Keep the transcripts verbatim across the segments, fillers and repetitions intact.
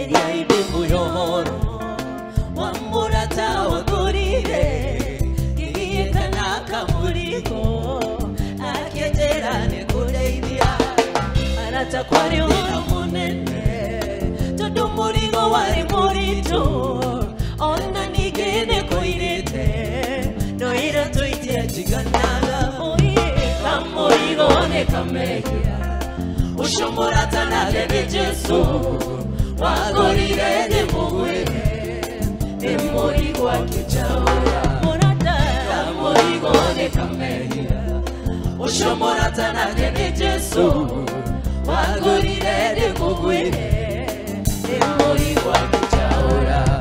ya ibimu yohoro wamurata wagurire igiye kanaka murigo aketerane kureidia arata kwari uru munene todo murigo wari murito ona nigene koirete no ira toitia chiganaga oye kamurigo ne kamekia ushomorata na gene Jesu wagorire de mugwire de murigo akichaura morata kamurigo ne kamekia ushomorata na gene Jesu wagorire de mugwire de murigo akichaura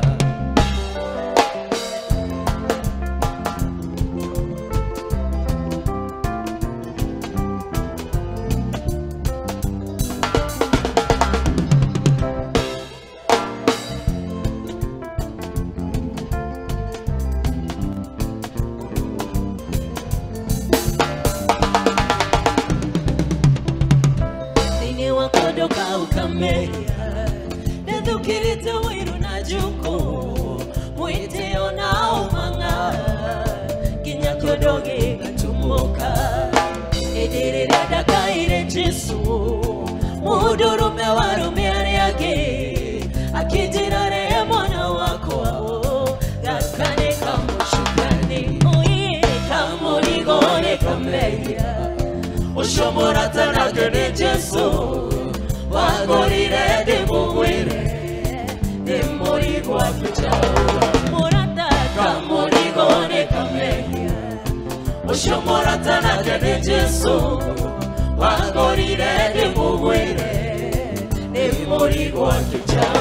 ukameya nedukirite wiru na juko mwite ona umanga kinya kodoge gatumuka edirira dakaire Jesu mudurume warume yake akijirare mwana wako gakane kamushukani oye kamurigone kameya ushomorata na gene Jesu wagorire de mugwire de murigo akichaura morata kamurigo ne kamekia ushomorata na gene Jesu wagorire de mugwire de murigo akichaura